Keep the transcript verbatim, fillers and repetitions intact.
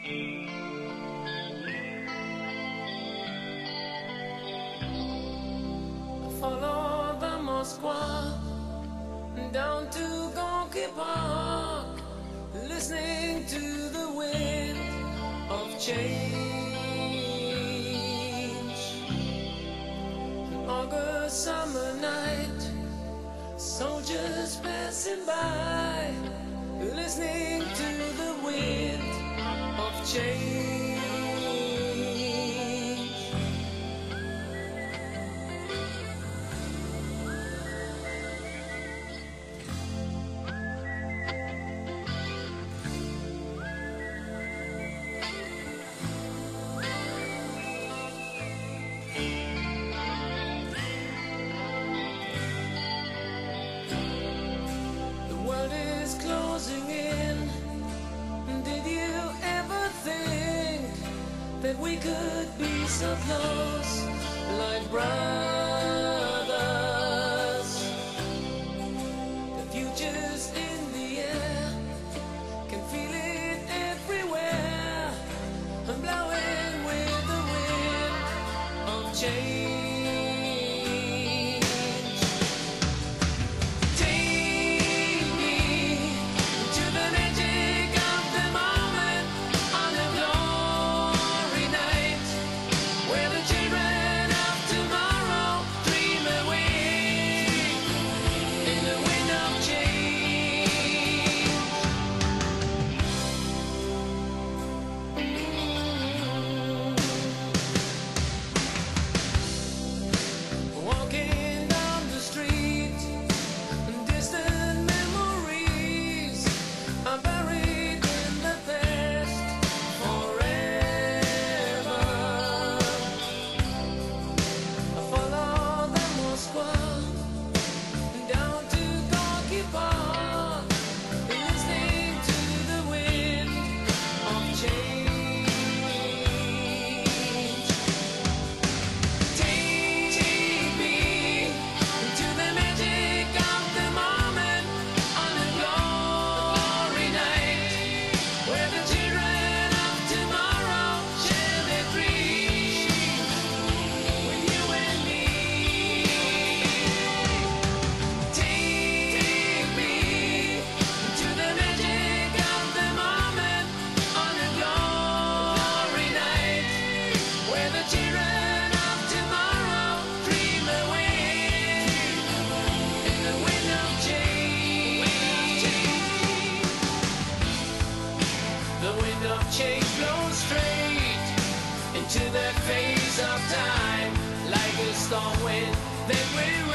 Follow the Moskva down to Gorky Park, listening to the wind of change. An August summer night, soldiers passing by, listening to the wind of change. Closing in. Did you ever think that we could be so close, like brothers? The future's in the air, can feel it everywhere, I'm blowing with the wind of change. Change blows straight into that phase of time, like a storm wind that will